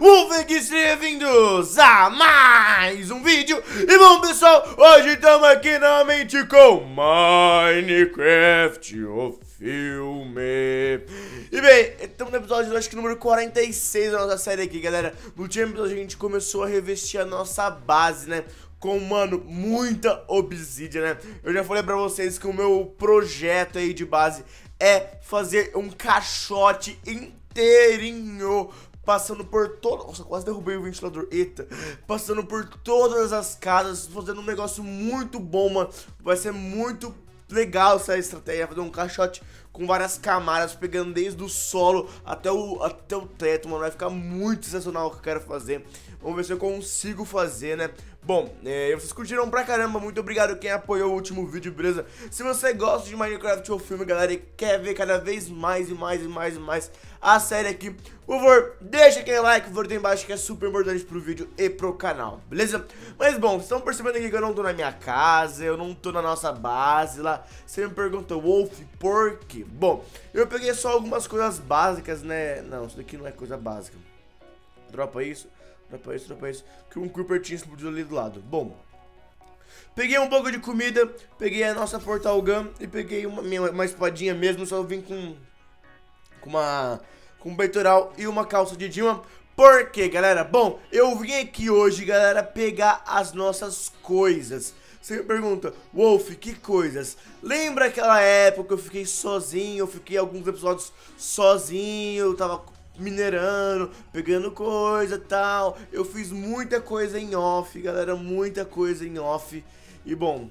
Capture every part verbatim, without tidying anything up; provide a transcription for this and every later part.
Wolfengues, bem-vindos a mais um vídeo. E bom, pessoal, hoje estamos aqui novamente com Minecraft, o filme. E bem, estamos no episódio, acho que número quarenta e seis da nossa série aqui, galera. No último episódio a gente começou a revestir a nossa base, né, com, mano, muita obsidian, né. Eu já falei pra vocês que o meu projeto aí de base é fazer um caixote inteirinho, passando por todo... Nossa, quase derrubei o ventilador. Eita. Passando por todas as casas, fazendo um negócio muito bom, mano. Vai ser muito legal essa estratégia, fazer um caixote com várias camadas, pegando desde o solo até o, até o teto, mano. Vai ficar muito sensacional o que eu quero fazer. Vamos ver se eu consigo fazer, né? Bom, é, vocês curtiram pra caramba, muito obrigado quem apoiou o último vídeo, beleza? Se você gosta de Minecraft ou filme, galera, e quer ver cada vez mais e mais e mais e mais a série aqui, por favor, deixa aquele like, por favor, aí embaixo, que é super importante pro vídeo e pro canal, beleza? Mas bom, vocês estão percebendo aqui que eu não tô na minha casa, eu não tô na nossa base lá. Você me pergunta, Wolf, por quê? Bom, eu peguei só algumas coisas básicas, né? Não, isso daqui não é coisa básica. Dropa isso. Dropa isso, dropa isso. Que um creeper tinha explodido ali do lado. Bom, peguei um pouco de comida, peguei a nossa portal gun e peguei uma, minha, uma espadinha mesmo. Só vim com, com uma com um peitoral e uma calça de Dima. Por quê, galera? Bom, eu vim aqui hoje, galera, pegar as nossas coisas. Você me pergunta, Wolf, que coisas? Lembra aquela época que eu fiquei sozinho, eu fiquei alguns episódios sozinho, eu tava minerando, pegando coisa e tal. Eu fiz muita coisa em off, galera, muita coisa em off. E bom,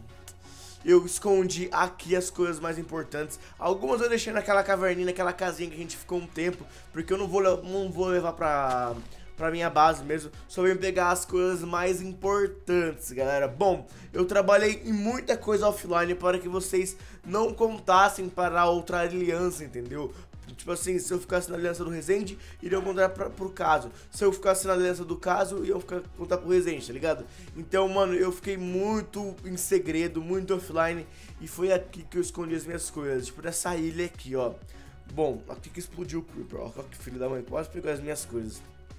eu escondi aqui as coisas mais importantes. Algumas eu deixei naquela caverninha, naquela casinha que a gente ficou um tempo, porque eu não vou, não vou levar pra, pra minha base mesmo. Só vim pegar as coisas mais importantes, galera. Bom, eu trabalhei em muita coisa offline para que vocês não contassem para a outra aliança, entendeu? Tipo assim, se eu ficasse na aliança do Resende, iriam contar pra, pro caso. Se eu ficasse na aliança do caso, iam ficar, contar pro Resende, tá ligado? Então, mano, eu fiquei muito em segredo, muito offline. E foi aqui que eu escondi as minhas coisas. Tipo, nessa ilha aqui, ó. Bom, aqui que explodiu o Creeper, ó. Que filho da mãe, quase pegou as minhas coisas.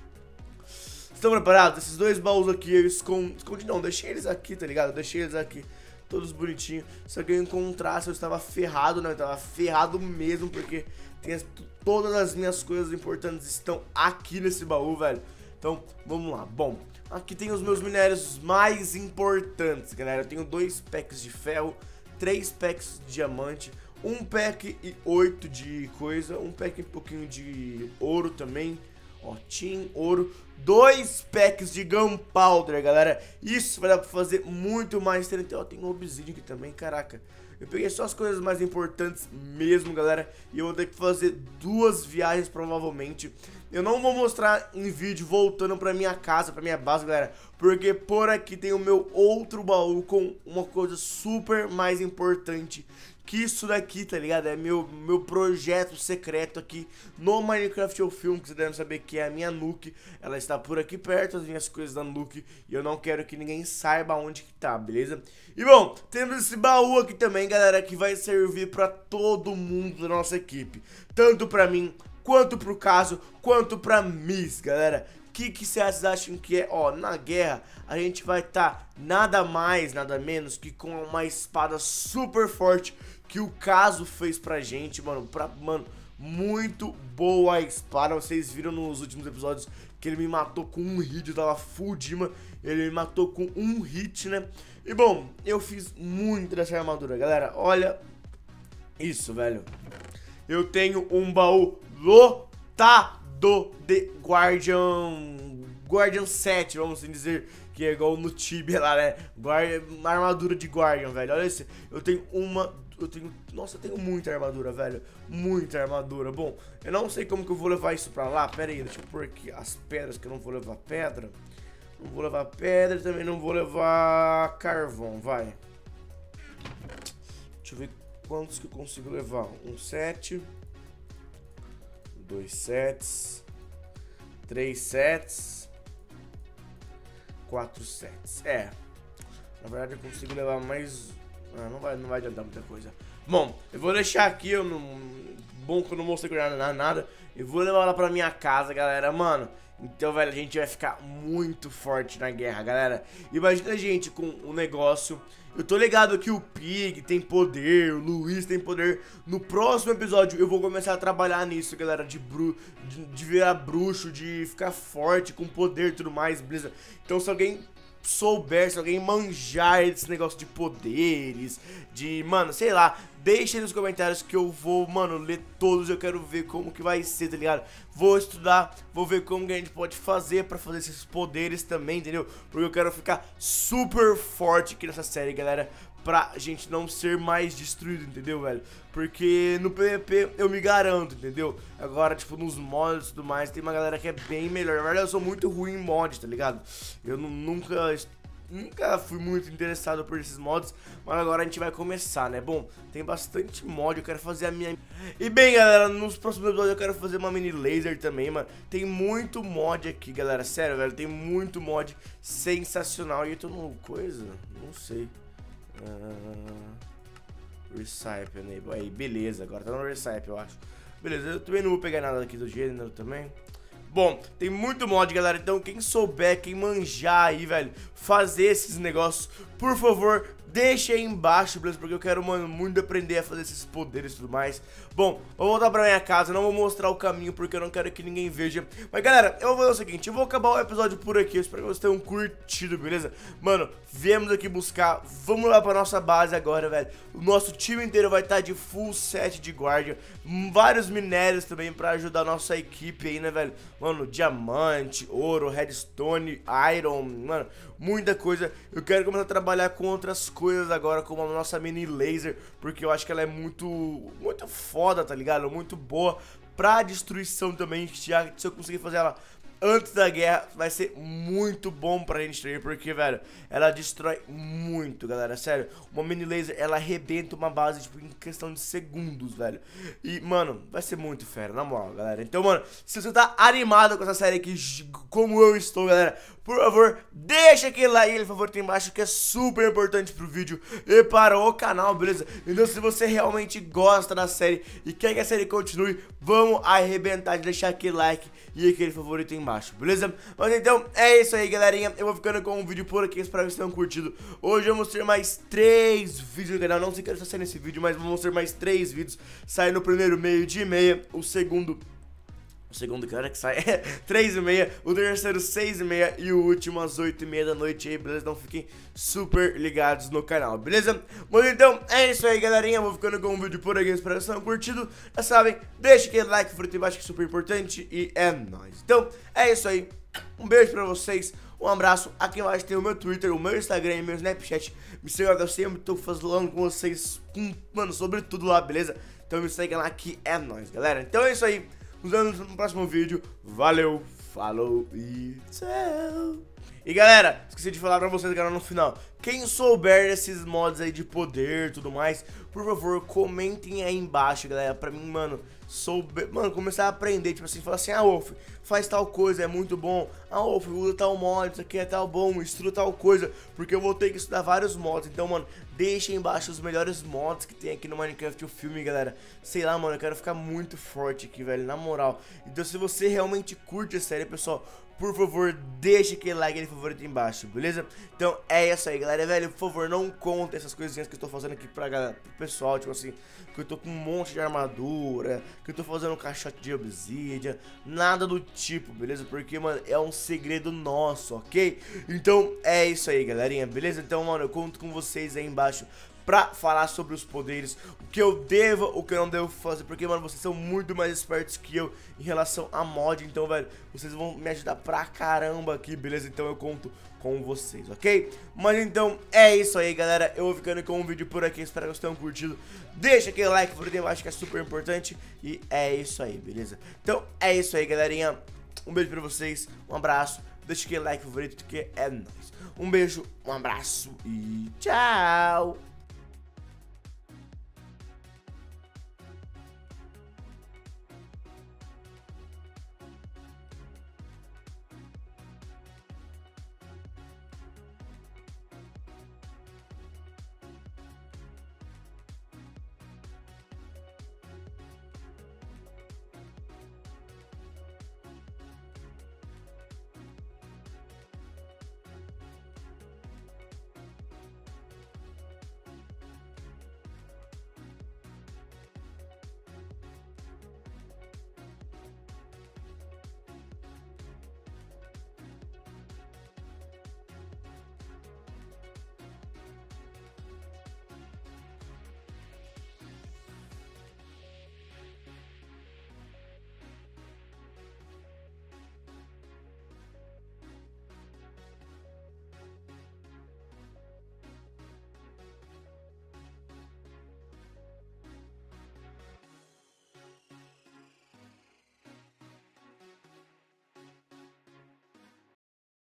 Estão preparados? Esses dois baús aqui eu escondi, escondi não, deixei eles aqui, tá ligado? Deixei eles aqui, todos bonitinhos. Só que eu encontrasse, eu estava ferrado, não, eu estava ferrado mesmo, porque tem as, todas as minhas coisas importantes estão aqui nesse baú, velho. Então, vamos lá. Bom, aqui tem os meus minérios mais importantes, galera. Eu tenho dois packs de ferro, três packs de diamante, um pack e oito de coisa, um pack e um pouquinho de ouro também. Ó, tin, ouro, dois packs de gunpowder, galera. Isso vai dar pra fazer muito mais. Ó, tem um obsidian aqui também, caraca. Eu peguei só as coisas mais importantes mesmo, galera. E eu vou ter que fazer duas viagens provavelmente. Eu não vou mostrar em vídeo voltando pra minha casa, pra minha base, galera, porque por aqui tem o meu outro baú com uma coisa super mais importante que isso daqui, tá ligado? É meu, meu projeto secreto aqui no Minecraft ou Filme, que vocês devem saber que é a minha nuke. Ela está por aqui perto, as minhas coisas da nuke, e eu não quero que ninguém saiba onde que tá, beleza? E bom, temos esse baú aqui também, galera, que vai servir pra todo mundo da nossa equipe. Tanto pra mim, quanto pro Caso, quanto pra Miss, galera. O que que vocês acham que é? Ó, na guerra a gente vai estar tá nada mais, nada menos que com uma espada super forte que o Caso fez pra gente, mano. Pra, mano, muito boa a espada. Vocês viram nos últimos episódios que ele me matou com um hit, eu tava full Dima. Ele me matou com um hit, né? E bom, eu fiz muito dessa armadura, galera. Olha isso, velho. Eu tenho um baú lotado de Guardian Guardian sete, vamos assim dizer, que é igual no Tibia lá, né? Guardian, uma armadura de Guardian, velho. Olha esse, eu tenho uma, eu tenho, nossa, eu tenho muita armadura, velho. Muita armadura. Bom, eu não sei como que eu vou levar isso pra lá. Pera aí, deixa eu pôr aqui as pedras, que eu não vou levar pedra. Não vou levar pedra, também não vou levar carvão, vai. Deixa eu ver quantos que eu consigo levar. Um sete, dois sets, três sets, quatro sets. É, na verdade eu consigo levar mais, Ah, não vai, não vai adiantar muita coisa. Bom, eu vou deixar aqui, eu não... bom que eu não mostrei nada, nada. Eu vou levar ela pra minha casa, galera, mano. Então, velho, a gente vai ficar muito forte na guerra, galera. Imagina a gente com um negócio... Eu tô ligado que o Pig tem poder, o Luiz tem poder. No próximo episódio eu vou começar a trabalhar nisso, galera, de, bru de, de virar bruxo, de ficar forte, com poder e tudo mais, beleza? Então se alguém souber, se alguém manjar esse negócio de poderes, de, mano, sei lá, deixa aí nos comentários que eu vou, mano, ler todos, eu quero ver como que vai ser, tá ligado? Vou estudar, vou ver como que a gente pode fazer pra fazer esses poderes também, entendeu? Porque eu quero ficar super forte aqui nessa série, galera, pra gente não ser mais destruído, entendeu, velho? Porque no P V P eu me garanto, entendeu? Agora, tipo, nos mods e tudo mais, tem uma galera que é bem melhor. Na verdade, eu sou muito ruim em mod, tá ligado? Eu nunca... Nunca fui muito interessado por esses mods, mas agora a gente vai começar, né? Bom, tem bastante mod, eu quero fazer a minha... E bem, galera, nos próximos episódios eu quero fazer uma mini laser também, mano. Tem muito mod aqui, galera, sério, velho, tem muito mod sensacional. E eu tô no coisa? Não sei. Uh... Recipe, enable, aí, beleza, agora tá no Recipe, eu acho. Beleza, eu também não vou pegar nada aqui do gênero também. Bom, tem muito mod, galera, então quem souber, quem manjar aí, velho, fazer esses negócios, por favor, deixa aí embaixo, beleza? Porque eu quero, mano, muito aprender a fazer esses poderes e tudo mais. Bom, vou voltar pra minha casa, não vou mostrar o caminho porque eu não quero que ninguém veja. Mas, galera, eu vou fazer o seguinte, eu vou acabar o episódio por aqui, eu espero que vocês tenham curtido, beleza? Mano, viemos aqui buscar, vamos lá pra nossa base agora, velho. O nosso time inteiro vai estar de full set de guarda, vários minérios também pra ajudar a nossa equipe aí, né, velho? Mano, diamante, ouro, redstone, iron, mano, muita coisa. Eu quero começar a trabalhar com outras coisas agora, como a nossa mini laser, porque eu acho que ela é muito, muito foda, tá ligado? Muito boa pra destruição também, já se eu conseguir fazer ela antes da guerra, vai ser muito bom pra gente também, porque, velho, ela destrói muito, galera, sério. Uma mini laser, ela arrebenta uma base, tipo, em questão de segundos, velho. E, mano, vai ser muito fera, na moral, galera. Então, mano, se você tá animado com essa série aqui, como eu estou, galera, por favor, deixa aquele like, aquele favorito aí embaixo, que é super importante pro vídeo e para o canal, beleza? Então, se você realmente gosta da série e quer que a série continue, vamos arrebentar de deixar aquele like e aquele favorito aí embaixo, beleza? Mas então, é isso aí, galerinha. Eu vou ficando com um vídeo por aqui, espero que vocês tenham curtido. Hoje vamos ter mais três vídeos no canal, não sei o que está saindo nesse vídeo, mas vamos ter mais três vídeos. Sai no primeiro meio dia e meia, o segundo... O segundo, que hora que sai? É três e meia, o terceiro seis e meia e o último às oito e meia da noite aí, beleza? Então fiquem super ligados no canal, beleza? Mas então, é isso aí, galerinha, vou ficando com um vídeo por aqui, espero que vocês tenham curtido. Já sabem, deixa aquele like por aqui embaixo que é super importante e é nóis. Então, é isso aí, um beijo pra vocês, um abraço, aqui embaixo tem o meu Twitter, o meu Instagram e o meu Snapchat. Me sigam, eu sempre tô falando com vocês, com, mano, sobre tudo lá, beleza? Então me sigam lá que é nóis, galera. Então é isso aí. Nos vemos no próximo vídeo. Valeu, falou e tchau. E galera, esqueci de falar pra vocês agora no final. Quem souber desses mods aí de poder e tudo mais, por favor, comentem aí embaixo, galera. Pra mim, mano, souber, mano, começar a aprender. Tipo assim, falar assim, ah, Wolf, faz tal coisa, é muito bom. Ah, Wolf, usa tal mod, isso aqui é tal bom, estuda tal coisa. Porque eu vou ter que estudar vários mods. Então, mano, deixa aí embaixo os melhores mods que tem aqui no Minecraft o filme, galera. Sei lá, mano, eu quero ficar muito forte aqui, velho, na moral. Então, se você realmente curte a série, pessoal, por favor, deixa aquele like, aquele favorito aí embaixo, beleza? Então é isso aí, galera, velho, por favor, não conta essas coisinhas que eu tô fazendo aqui pra galera, pro pessoal, tipo assim, que eu tô com um monte de armadura, que eu tô fazendo um caixote de obsidian, nada do tipo, beleza? Porque, mano, é um segredo nosso, ok? Então é isso aí, galerinha, beleza? Então, mano, eu conto com vocês aí embaixo pra falar sobre os poderes, o que eu devo, o que eu não devo fazer, porque, mano, vocês são muito mais espertos que eu em relação a mod, então, velho, vocês vão me ajudar pra caramba aqui, beleza? Então eu conto com vocês, ok? Mas então, é isso aí, galera, eu vou ficando com um vídeo por aqui, espero que vocês tenham curtido, deixa aquele like por aí embaixo que é super importante, e é isso aí, beleza? Então, é isso aí, galerinha, um beijo pra vocês, um abraço, deixa aquele like favorito que é nóis, um beijo, um abraço e tchau!